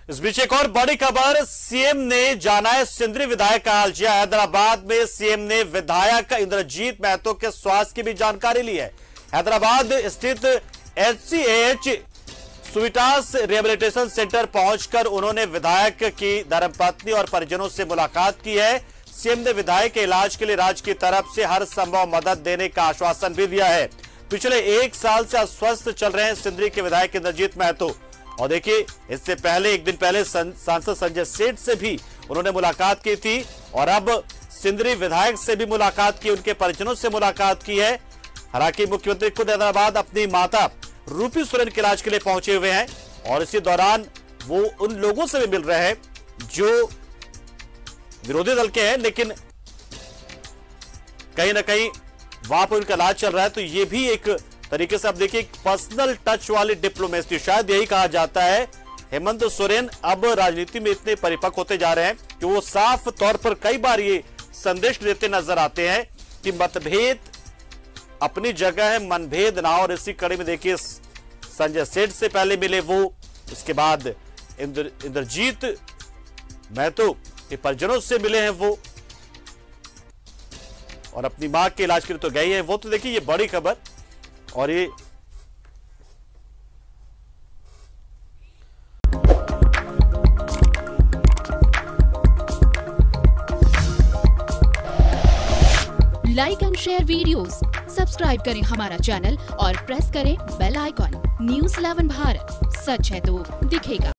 इस बीच एक और बड़ी खबर, सीएम ने जाना है सिंदरी विधायक का हालचाल। हैदराबाद में सीएम ने विधायक इंद्रजीत महतो के स्वास्थ्य की भी जानकारी ली है। हैदराबाद स्थित HCAH सुविटास रिहेबिलिटेशन सेंटर पहुंचकर उन्होंने विधायक की धर्मपत्नी और परिजनों से मुलाकात की है। सीएम ने विधायक के इलाज के लिए राज्य की तरफ से हर संभव मदद देने का आश्वासन भी दिया है। पिछले 1 साल से अस्वस्थ चल रहे हैं सिंदरी के विधायक इंद्रजीत महतो। और देखिए, इससे पहले एक दिन पहले सांसद संजय सेठ से भी उन्होंने मुलाकात की थी और अब सिंदरी विधायक से भी मुलाकात की, उनके परिजनों से मुलाकात की है। हालांकि मुख्यमंत्री खुद हैदराबाद अपनी माता रूपी सोरेन के इलाज के लिए पहुंचे हुए हैं और इसी दौरान वो उन लोगों से भी मिल रहे हैं जो विरोधी दल के हैं, लेकिन कहीं ना कहीं वहां पर उनका इलाज चल रहा है। तो ये भी एक तरीके से आप देखिए, पर्सनल टच वाली डिप्लोमेसी, शायद यही कहा जाता है। हेमंत सोरेन अब राजनीति में इतने परिपक्व होते जा रहे हैं कि वो साफ तौर पर कई बार ये संदेश देते नजर आते हैं कि मतभेद अपनी जगह है, मनभेद ना। और इसी कड़ी में देखिए, संजय सेठ से पहले मिले वो, उसके बाद इंद्रजीत महतो के परिजनों से मिले हैं वो, और अपनी मां के इलाज के लिए तो गए हैं वो। तो देखिए, ये बड़ी खबर। और ये like and share videos, subscribe करें हमारा चैनल और प्रेस करें बेल आइकॉन। न्यूज़ 11 भारत, सच है तो दिखेगा।